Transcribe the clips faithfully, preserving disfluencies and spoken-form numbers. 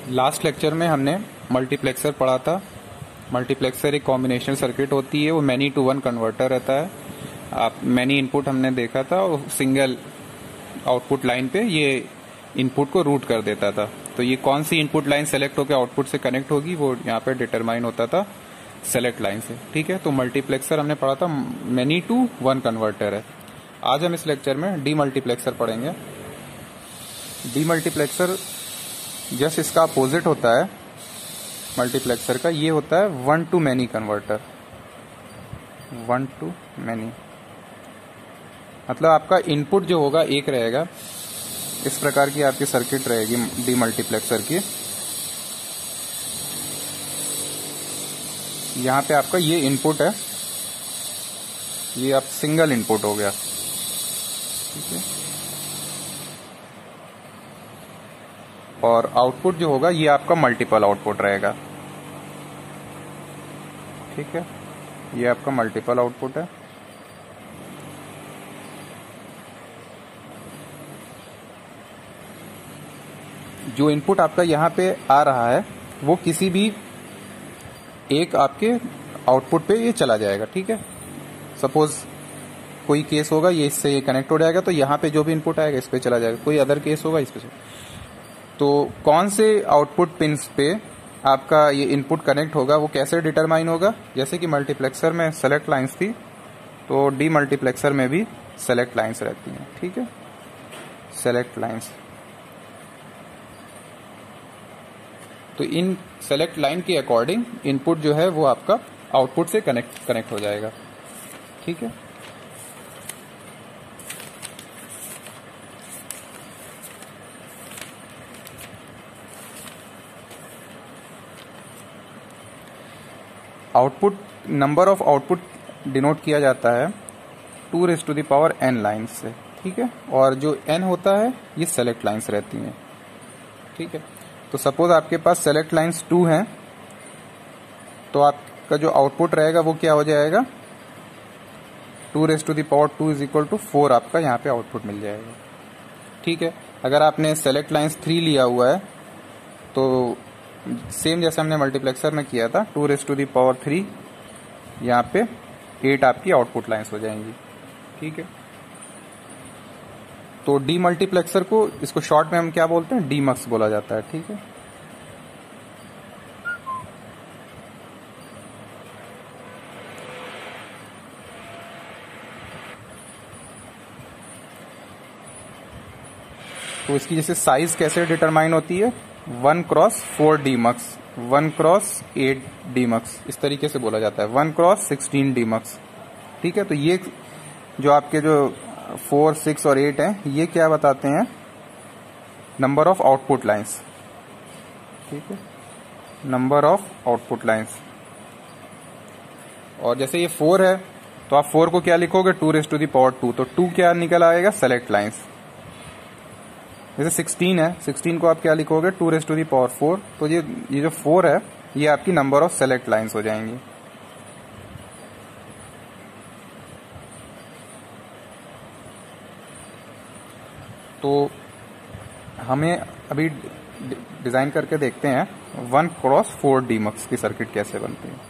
Last lecture में हमने multiplexer पढ़ा था। मल्टीप्लेक्सर एक कॉम्बिनेशन सर्किट होती है, वो मैनी टू वन कन्वर्टर रहता है। आप मैनी इनपुट हमने देखा था और सिंगल आउटपुट लाइन पे ये इनपुट को रूट कर देता था। तो ये कौन सी इनपुट लाइन सेलेक्ट होकर आउटपुट से कनेक्ट होगी वो यहाँ पे डिटरमाइन होता था सेलेक्ट लाइन से। ठीक है, तो मल्टीप्लेक्सर हमने पढ़ा था मैनी टू वन कन्वर्टर है। आज हम इस लेक्चर में डी मल्टीप्लेक्सर पढ़ेंगे। डी मल्टीप्लेक्सर जस्ट इसका अपोजिट होता है मल्टीप्लेक्सर का, ये होता है one to many converter. One to many मतलब आपका इनपुट जो होगा एक रहेगा। इस प्रकार की आपकी सर्किट रहेगी डी मल्टीप्लेक्सर की। यहाँ पे आपका ये इनपुट है, ये आप सिंगल इनपुट हो गया। ठीक है, और आउटपुट जो होगा ये आपका मल्टीपल आउटपुट रहेगा। ठीक है, ये आपका मल्टीपल आउटपुट है। जो इनपुट आपका यहाँ पे आ रहा है वो किसी भी एक आपके आउटपुट पे ये चला जाएगा। ठीक है, सपोज कोई केस होगा ये इससे ये कनेक्ट हो जाएगा, तो यहाँ पे जो भी इनपुट आएगा इस पे चला जाएगा। कोई अदर केस होगा इस पे। तो कौन से आउटपुट पिन्स पे आपका ये इनपुट कनेक्ट होगा वो कैसे डिटरमाइन होगा? जैसे कि मल्टीप्लेक्सर में सेलेक्ट लाइंस थी, तो डी मल्टीप्लेक्सर में भी सेलेक्ट लाइंस रहती हैं। ठीक है, सेलेक्ट लाइंस। तो इन सेलेक्ट लाइन के अकॉर्डिंग इनपुट जो है वो आपका आउटपुट से कनेक्ट कनेक्ट हो जाएगा। ठीक है, output number of output denote किया जाता है two raise to the power N lines से। ठीक है, और जो एन होता है ये सेलेक्ट लाइंस रहती हैं। ठीक है, तो सपोज आपके पास सेलेक्ट लाइंस टू हैं, तो आपका जो आउटपुट रहेगा वो क्या हो जाएगा? Two raise to the power two is equal to four आपका यहाँ पे आउटपुट मिल जाएगा। ठीक है, अगर आपने सेलेक्ट लाइंस थ्री लिया हुआ है तो सेम जैसे हमने मल्टीप्लेक्सर में किया था, two raise to the power three यहाँ पे एट आपकी आउटपुट लाइंस हो जाएंगी। ठीक है, तो डी मल्टीप्लेक्सर को, इसको शॉर्ट में हम क्या बोलते हैं? डीमक्स बोला जाता है। ठीक है, तो इसकी जैसे साइज कैसे डिटरमाइन होती है? One cross four demux, one cross eight demux, इस तरीके से बोला जाता है। One cross sixteen demux. ठीक है, तो ये जो आपके जो फोर सिक्स और एट हैं ये क्या बताते हैं? Number of output lines. ठीक है, नंबर ऑफ आउटपुट लाइंस। और जैसे ये फोर है तो आप फोर को क्या लिखोगे? Two raise to the power two, तो टू क्या निकल आएगा? Select lines. जैसे सिक्सटीन है, सिक्सटीन को आप क्या लिखोगे? Two raise to the power four, तो ये ये जो फोर है ये आपकी नंबर ऑफ सेलेक्ट लाइंस हो जाएंगी। तो हमें अभी डिजाइन करके देखते हैं वन क्रॉस फोर डीमक्स की सर्किट कैसे बनती है।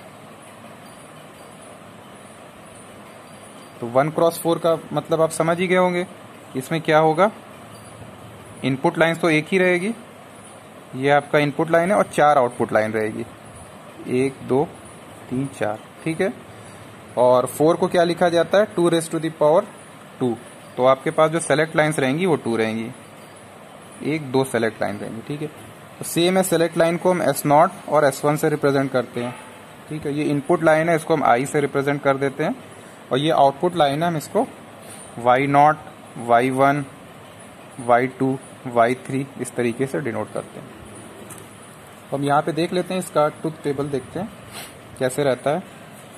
तो वन क्रॉस फोर का मतलब आप समझ ही गए होंगे। इसमें क्या होगा? इनपुट लाइन्स तो एक ही रहेगी, ये आपका इनपुट लाइन है, और चार आउटपुट लाइन रहेगी, एक दो तीन चार। ठीक है, और फोर को क्या लिखा जाता है? Two raise to the power two, तो आपके पास जो सेलेक्ट लाइंस रहेंगी वो टू रहेंगी, एक दो सेलेक्ट लाइन रहेंगी। ठीक है, तो सेम है, सेलेक्ट लाइन को हम एस नॉट और एस वन से रिप्रेजेंट करते हैं। ठीक है, ये इनपुट लाइन है, इसको हम आई से रिप्रेजेंट कर देते हैं, और ये आउटपुट लाइन है, हम इसको Y naught, Y one, Y two, Y three इस तरीके से डिनोट करते हैं। तो हम यहाँ पे देख लेते हैं, इसका ट्रुथ टेबल देखते हैं कैसे रहता है।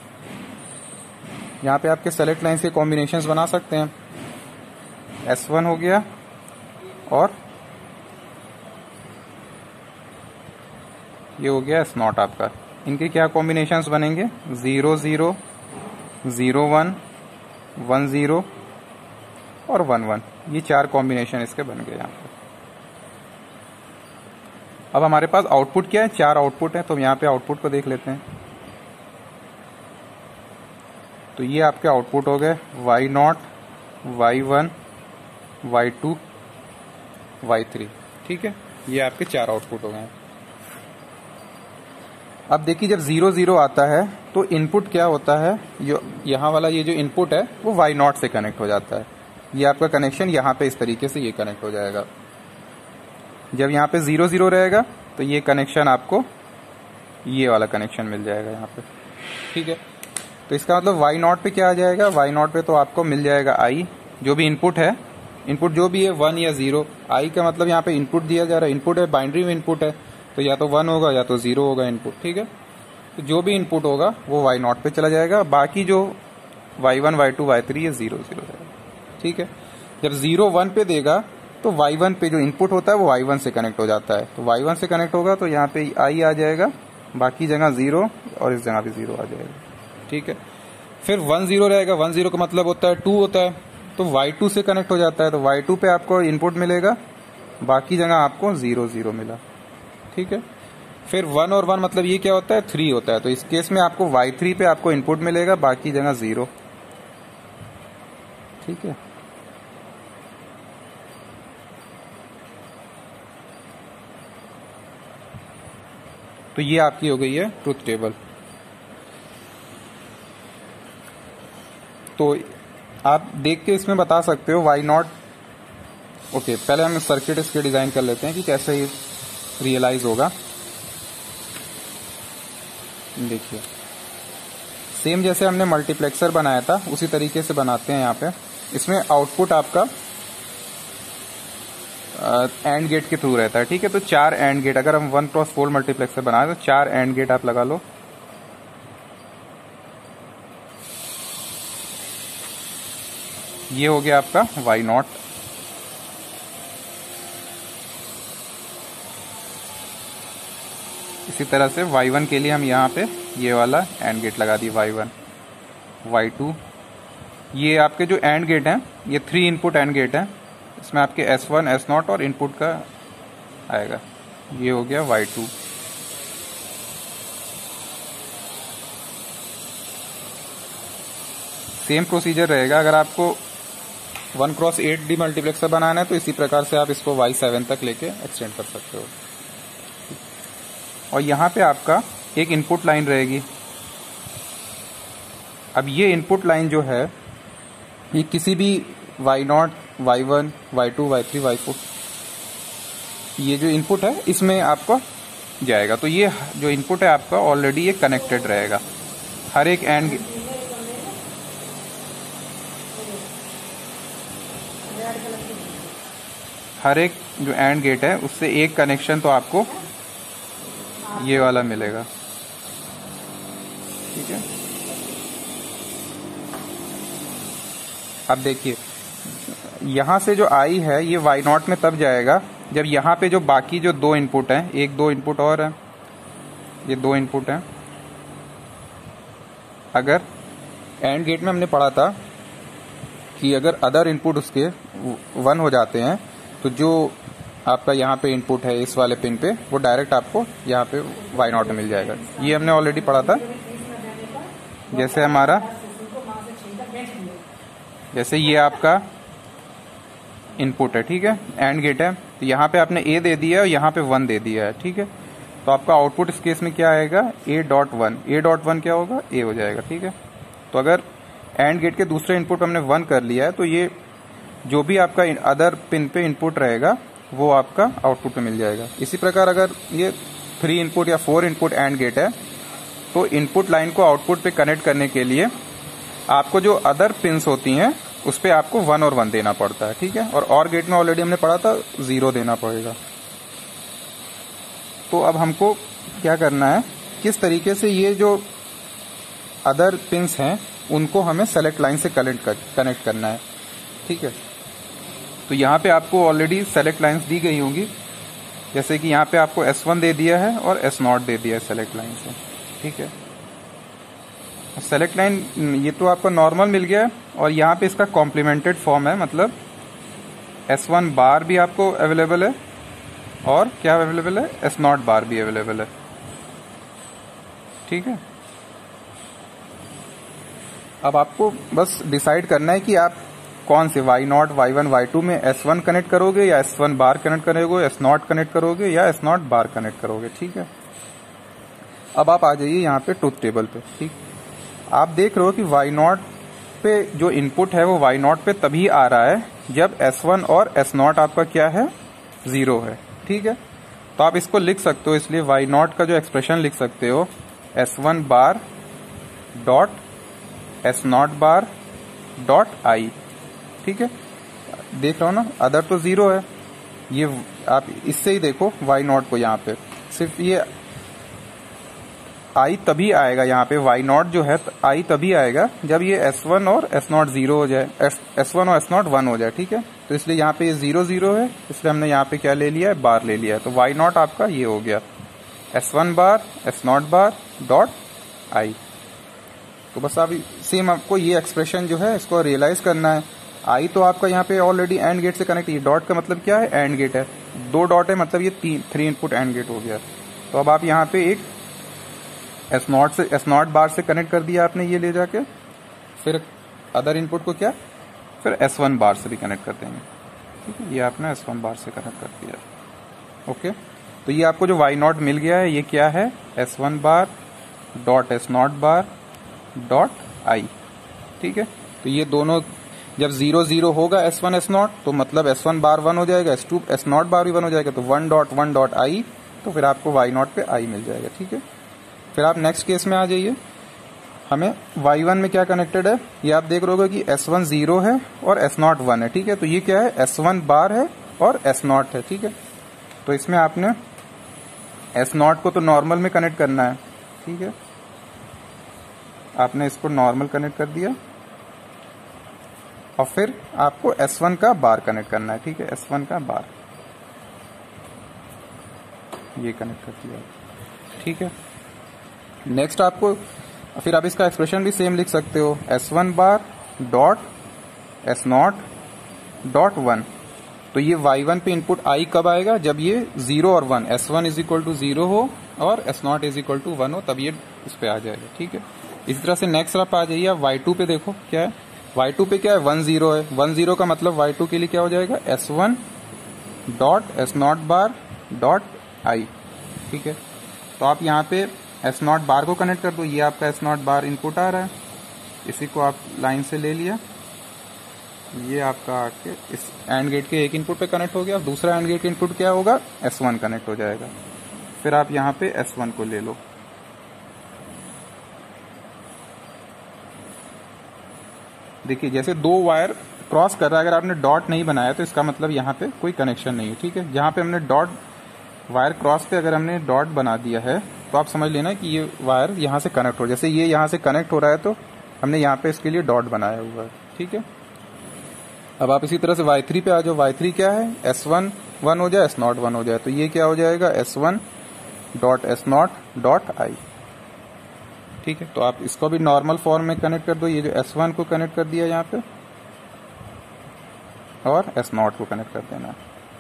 यहाँ पे आपके सेलेक्ट लाइन से कॉम्बिनेशंस बना सकते हैं। एस वन हो गया और ये हो गया एस नॉट आपका। इनके क्या कॉम्बिनेशंस बनेंगे? Zero zero, zero one, one zero और वन वन, ये चार कॉम्बिनेशन इसके बन गए यहाँ पे। अब हमारे पास आउटपुट क्या है, चार आउटपुट है, तो यहाँ पे आउटपुट को देख लेते हैं। तो ये आपके आउटपुट हो गए Y naught, Y one, Y two, Y three. ठीक है, ये आपके चार आउटपुट हो गए। अब देखिए जब जीरो जीरो आता है तो इनपुट क्या होता है, जो यहाँ वाला ये जो इनपुट है वो वाई नॉट से कनेक्ट हो जाता है। ये आपका कनेक्शन यहाँ पे इस तरीके से ये कनेक्ट हो जाएगा। जब यहाँ पे जीरो जीरो रहेगा तो ये कनेक्शन आपको ये वाला कनेक्शन मिल जाएगा यहाँ पे। ठीक है, तो इसका मतलब वाई नॉट पे क्या आ जाएगा, वाई नॉट पे तो आपको मिल जाएगा आई, जो भी इनपुट है, इनपुट जो भी है वन या जीरो। आई का मतलब यहाँ पे इनपुट दिया जा रहा है, इनपुट है, बाइनरी में इनपुट है, तो या तो वन होगा या तो जीरो होगा इनपुट। ठीक है, तो जो भी इनपुट होगा वो वाई नॉट पे चला जाएगा, बाकी जो Y one, Y two, Y three ये जीरो जीरो रहेगा। ठीक है, जब जीरो वन पे देगा तो वाई वन पे जो इनपुट होता है वो वाई वन से कनेक्ट हो जाता है, तो वाई वन से कनेक्ट होगा तो यहाँ पे आई आ जाएगा, बाकी जगह जीरो और इस जगह पे जीरो आ जाएगा। ठीक है, फिर वन जीरो रहेगा, वन जीरो का मतलब होता है टू होता है, तो वाई टू से कनेक्ट हो जाता है, तो वाई टू पे आपको इनपुट मिलेगा, बाकी जगह आपको जीरो जीरो मिला। ठीक है, फिर वन और वन मतलब ये क्या होता है, थ्री होता है, तो इस केस में आपको वाई थ्री पे आपको इनपुट मिलेगा, बाकी जगह जीरो। ठीक है, तो ये आपकी हो गई है ट्रुथ टेबल। तो आप देख के इसमें बता सकते हो वाई नॉट। ओके, पहले हम सर्किट इसके डिजाइन कर लेते हैं कि कैसे ये रियलाइज होगा। देखिए सेम जैसे हमने मल्टीप्लेक्सर बनाया था उसी तरीके से बनाते हैं। यहाँ पे इसमें आउटपुट आपका एंड गेट के थ्रू रहता है। ठीक है, तो चार एंड गेट, अगर हम वन क्रॉस फोर मल्टीप्लेक्सर बनाए तो चार एंड गेट आप लगा लो। ये हो गया आपका वाई नॉट। इसी तरह से वाई वन के लिए हम यहाँ पे ये वाला एंड गेट लगा दिए, वाई वन, वाई टू। ये आपके जो एंड गेट हैं ये थ्री इनपुट एंड गेट हैं, इसमें आपके एस वन, एस नॉट और इनपुट का आएगा। ये हो गया वाई टू। सेम प्रोसीजर रहेगा, अगर आपको one cross eight demultiplexer बनाना है तो इसी प्रकार से आप इसको वाई सेवन तक लेके एक्सटेंड कर सकते हो। और यहाँ पे आपका एक इनपुट लाइन रहेगी। अब ये इनपुट लाइन जो है ये किसी भी Y naught, Y one, Y two, Y three, Y four, ये जो इनपुट है इसमें आपका जाएगा। तो ये जो इनपुट है आपका ऑलरेडी ये कनेक्टेड रहेगा। हर एक एंड हर एक जो एंड गेट है उससे एक कनेक्शन तो आपको ये वाला मिलेगा। ठीक है, अब देखिए यहां से जो आई है ये वाई नॉट में तब जाएगा जब यहाँ पे जो बाकी जो दो इनपुट हैं, एक दो इनपुट और है, ये दो इनपुट हैं। अगर एंड गेट में हमने पढ़ा था कि अगर अदर इनपुट उसके वन हो जाते हैं तो जो आपका यहाँ पे इनपुट है इस वाले पिन पे वो डायरेक्ट आपको यहाँ पे वाई नॉट में मिल जाएगा। ये हमने ऑलरेडी पढ़ा था। जैसे हमारा जैसे ये आपका इनपुट है, ठीक है, एंड गेट है, तो यहाँ पे आपने ए दे दिया है और यहाँ पे वन दे दिया है। ठीक है, तो आपका आउटपुट इस केस में क्या आएगा, A dot one. A dot one क्या होगा, ए हो जाएगा। ठीक है, तो अगर एंड गेट के दूसरे इनपुट हमने वन कर लिया है तो ये जो भी आपका अदर पिन पे इनपुट रहेगा वो आपका आउटपुट में मिल जाएगा। इसी प्रकार अगर ये थ्री इनपुट या फोर इनपुट एंड गेट है तो इनपुट लाइन को आउटपुट पे कनेक्ट करने के लिए आपको जो अदर पिन्स होती हैं उस पे आपको वन और वन देना पड़ता है। ठीक है, और और गेट में ऑलरेडी हमने पढ़ा था जीरो देना पड़ेगा। तो अब हमको क्या करना है, किस तरीके से ये जो अदर पिन्स हैं उनको हमें सेलेक्ट लाइन से कनेक्ट कर, कनेक्ट करना है। ठीक है, तो यहाँ पे आपको ऑलरेडी सेलेक्ट लाइंस दी गई होंगी, जैसे कि यहाँ पे आपको एस वन दे दिया है और एस नॉट दे दिया है सेलेक्ट लाइन से। ठीक है, सेलेक्ट लाइन ये तो आपको नॉर्मल मिल गया है और यहाँ पे इसका कॉम्प्लीमेंटेड फॉर्म है, मतलब एस वन बार भी आपको अवेलेबल है और क्या अवेलेबल है, एस नॉट बार भी अवेलेबल है। ठीक है, अब आपको बस डिसाइड करना है कि आप कौन से Y naught Y one Y two में एस वन कनेक्ट करोगे या एस वन बार कनेक्ट करोगे, एस नॉट कनेक्ट करोगे या एस नॉट बार कनेक्ट करोगे। ठीक है, अब आप आ जाइए यहाँ पे ट्रुथ टेबल पे। ठीक, आप देख रहे हो कि वाई नॉट पे जो इनपुट है वो वाई नॉट पे तभी आ रहा है जब एस वन और एस नॉट आपका क्या है, जीरो है। ठीक है, तो आप इसको लिख सकते हो, इसलिए वाई नॉट का जो एक्सप्रेशन लिख सकते हो S one bar dot S naught bar dot I. ठीक है, देख रहे हो ना, अदर तो जीरो है, ये आप इससे ही देखो वाई नॉट को, यहाँ पे सिर्फ ये आई तभी आएगा, यहाँ पे वाई नॉट जो है आई तभी आएगा जब ये एस वन और एस नॉट जीरो हो जाए, एस वन और एस नॉट वन हो जाए। ठीक है, तो इसलिए यहाँ पे ये जीरो जीरो है, इसलिए हमने यहाँ पे क्या ले लिया है, बार ले लिया है। तो वाई नॉट आपका ये हो गया S one bar S naught bar dot I. तो बस आप सेम आपको ये एक्सप्रेशन जो है इसको रियलाइज करना है। आई तो आपका यहाँ पे ऑलरेडी एंड गेट से कनेक्ट, ये डॉट का मतलब क्या है, एंड गेट है, दो डॉट है मतलब ये तीन थ्री इनपुट एंड गेट हो गया। तो अब आप यहाँ पे एक एस नॉट से एस नॉट बार से कनेक्ट कर दिया आपने ये ले जाके, फिर अदर इनपुट को क्या, फिर एस वन बार से भी कनेक्ट कर देंगे। ठीक है, ये आपने एस वन बार से कनेक्ट कर दिया। ओके, तो ये आपको जो वाई नॉट मिल गया है ये क्या है, S one bar dot S naught bar dot I. ठीक है, तो ये दोनों जब जीरो जीरो होगा एस वन एस नॉट, तो मतलब एस वन बार वन हो जाएगा, S two S naught bar भी वन हो जाएगा, तो one dot one dot I, तो फिर आपको वाई नॉट पे आई मिल जाएगा। ठीक है, फिर आप नेक्स्ट केस में आ जाइए, हमें वाई वन में क्या कनेक्टेड है, ये आप देख रहे हो कि एस वन जीरो है और एस नॉट वन है। ठीक है, तो ये क्या है, एस वन बार है और एस नॉट है। ठीक है, तो इसमें आपने एस नॉट को तो नॉर्मल में कनेक्ट करना है। ठीक है, आपने इसको नॉर्मल कनेक्ट कर दिया और फिर आपको एस वन का बार कनेक्ट करना है। ठीक है, एस वन का बार ये कनेक्ट कर दिया। ठीक है, नेक्स्ट आपको फिर आप इसका एक्सप्रेशन भी सेम लिख सकते हो, S one bar dot S naught dot one. तो ये वाई वन पे इनपुट आई कब आएगा, जब ये जीरो और one, S one is equal to zero हो और S naught is equal to one हो, तब ये इस पे आ जाएगा। ठीक है, इसी तरह से नेक्स्ट आप आ जाइए, वाई टू पे देखो क्या है, वाई टू पे क्या है, वन जीरो है, वन जीरो का मतलब वाई टू के लिए क्या हो जाएगा, S one dot S naught bar dot I. ठीक है, तो आप यहाँ पे एस नॉट बार को कनेक्ट कर दो, ये आपका एस नॉट बार इनपुट आ रहा है, इसी को आप लाइन से ले लिया, ये आपका आके इस एंड गेट के एक इनपुट पे कनेक्ट हो गया, दूसरा एंड गेट इनपुट क्या होगा, एस वन कनेक्ट हो जाएगा। फिर आप यहाँ पे एस वन को ले लो, देखिए जैसे दो वायर क्रॉस कर रहा है, अगर आपने डॉट नहीं बनाया तो इसका मतलब यहाँ पे कोई कनेक्शन नहीं है। ठीक है, जहाँ पे हमने डॉट वायर क्रॉस पे अगर हमने डॉट बना दिया है तो आप समझ लेना कि ये वायर यहाँ से कनेक्ट हो, जैसे ये यहाँ से कनेक्ट हो रहा है तो हमने यहाँ पे इसके लिए डॉट बनाया हुआ है। ठीक है, अब आप इसी तरह से वाई थ्री पे आ जाओ, वाई थ्री क्या है, एस वन वन हो जाए एस नॉट वन हो जाए, तो ये क्या हो जाएगा, S one dot S naught dot I. ठीक है, तो आप इसको भी नॉर्मल फॉर्म में कनेक्ट कर दो, ये जो एस वन को कनेक्ट कर दिया यहाँ पे और एस नॉट को कनेक्ट कर देना,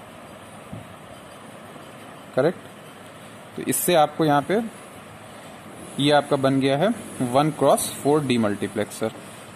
करेक्ट। तो इससे आपको यहाँ पे ये आपका बन गया है one cross four D multiplexer.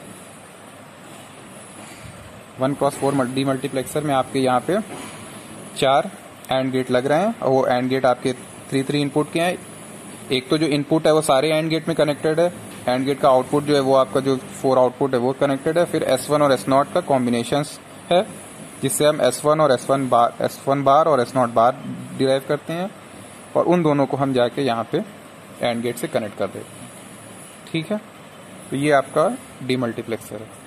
One cross four D multiplexer में आपके यहाँ पे चार एंड गेट लग रहे हैं और वो एंड गेट आपके थ्री थ्री इनपुट के हैं। एक तो जो इनपुट है वो सारे एंड गेट में कनेक्टेड है, एंड गेट का आउटपुट जो है वो आपका जो फोर आउटपुट है वो कनेक्टेड है। फिर एस वन और एस नॉट का कॉम्बिनेशन है जिससे हम एस वन और S one bar S one bar और एस नॉट बार डिराइव करते हैं और उन दोनों को हम जाके यहाँ पे एंड गेट से कनेक्ट कर देते हैं। ठीक है, तो ये आपका डी मल्टीप्लेक्सर है।